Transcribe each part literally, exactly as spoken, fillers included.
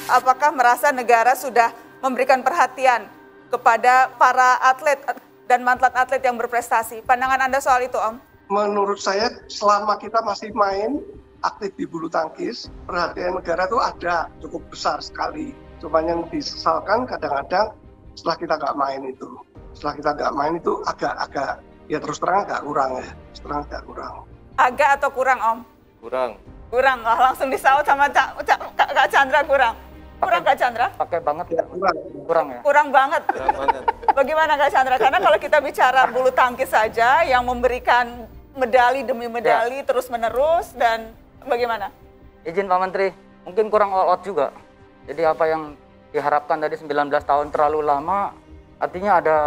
apakah merasa negara sudah memberikan perhatian kepada para atlet dan mantan atlet yang berprestasi? Pandangan Anda soal itu, Om? Menurut saya, selama kita masih main aktif di bulu tangkis, perhatian negara itu ada cukup besar sekali. Cuma yang disesalkan kadang-kadang setelah kita nggak main itu. Setelah kita nggak main itu agak-agak, ya terus terang agak kurang ya. Terus terang agak kurang. Agak atau kurang, Om? Kurang. Kurang, oh, langsung disaut sama Kak, Kak Chandra kurang. Kurang Kak Chandra? Pakai banget ya? Kurang. Kurang ya? Kurang banget. Kurang banget. Bagaimana Kak Chandra? Karena kalau kita bicara bulu tangkis saja yang memberikan medali demi medali ya, terus-menerus, dan bagaimana? Izin Pak Menteri, mungkin kurang all out juga. Jadi apa yang diharapkan tadi sembilan belas tahun terlalu lama, artinya ada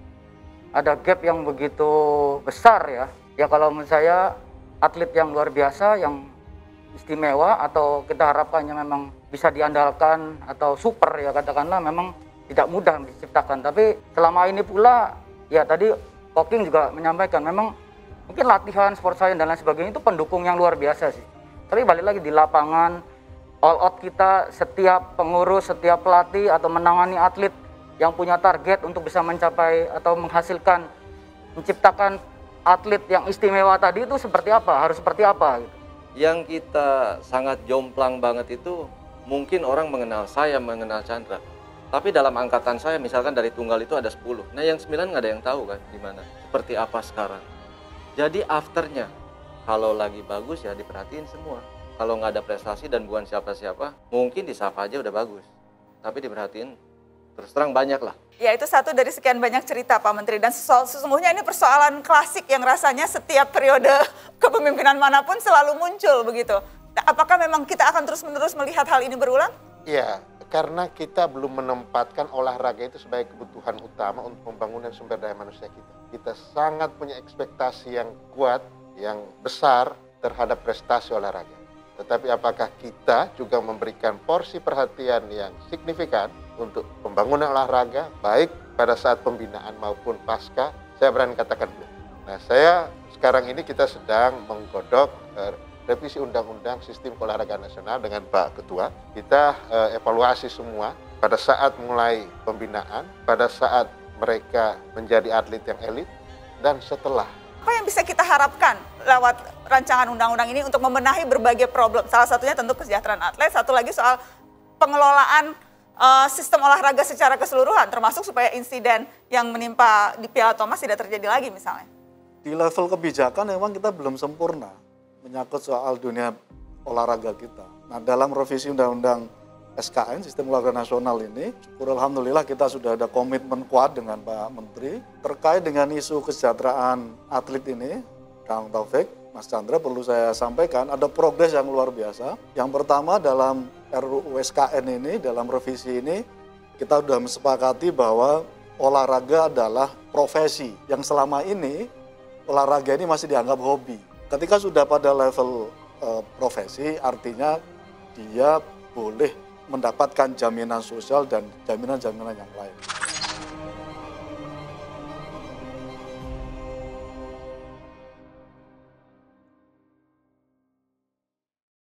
ada gap yang begitu besar ya. Ya kalau menurut saya atlet yang luar biasa, yang istimewa, atau kita harapkannya memang bisa diandalkan atau super ya katakanlah, memang tidak mudah diciptakan. Tapi selama ini pula ya tadi Koking juga menyampaikan memang mungkin latihan, sport science dan lain sebagainya itu pendukung yang luar biasa sih. Tapi balik lagi di lapangan, all out kita, setiap pengurus, setiap pelatih atau menangani atlet yang punya target untuk bisa mencapai atau menghasilkan, menciptakan atlet yang istimewa tadi itu seperti apa, harus seperti apa gitu. Yang kita sangat jomplang banget itu mungkin orang mengenal saya, mengenal Chandra. Tapi dalam angkatan saya misalkan dari tunggal itu ada sepuluh. Nah yang sembilan nggak ada yang tahu kan di mana, seperti apa sekarang. Jadi afternya, kalau lagi bagus ya diperhatiin semua. Kalau nggak ada prestasi dan bukan siapa-siapa, mungkin disapa aja udah bagus. Tapi diperhatiin, terus terang banyak lah. Ya itu satu dari sekian banyak cerita Pak Menteri. Dan sesungguhnya ini persoalan klasik yang rasanya setiap periode kepemimpinan manapun selalu muncul begitu. Apakah memang kita akan terus-menerus melihat hal ini berulang? Iya, karena kita belum menempatkan olahraga itu sebagai kebutuhan utama untuk pembangunan sumber daya manusia kita. Kita sangat punya ekspektasi yang kuat, yang besar terhadap prestasi olahraga. Tetapi apakah kita juga memberikan porsi perhatian yang signifikan untuk pembangunan olahraga, baik pada saat pembinaan maupun pasca? Saya berani katakan belum. Nah, saya sekarang ini kita sedang menggodok eh, revisi Undang-Undang Sistem Olahraga Nasional dengan Pak Ketua. Kita eh, evaluasi semua pada saat mulai pembinaan, pada saat mereka menjadi atlet yang elit, dan setelah. Apa yang bisa kita harapkan lewat rancangan undang-undang ini untuk membenahi berbagai problem? Salah satunya tentu kesejahteraan atlet, satu lagi soal pengelolaan uh, sistem olahraga secara keseluruhan, termasuk supaya insiden yang menimpa di Piala Thomas tidak terjadi lagi misalnya. Di level kebijakan memang kita belum sempurna menyangkut soal dunia olahraga kita. Nah, dalam revisi undang-undang S K N, Sistem Olahraga Nasional ini, syukur alhamdulillah kita sudah ada komitmen kuat dengan Pak Menteri terkait dengan isu kesejahteraan atlet ini. Kang Taufik, Mas Chandra, perlu saya sampaikan ada progres yang luar biasa. Yang pertama, dalam R U U S K N ini, dalam revisi ini, kita sudah mesepakati bahwa olahraga adalah profesi yang selama ini olahraga ini masih dianggap hobi. Ketika sudah pada level uh, profesi, artinya dia boleh mendapatkan jaminan sosial dan jaminan-jaminan yang lain.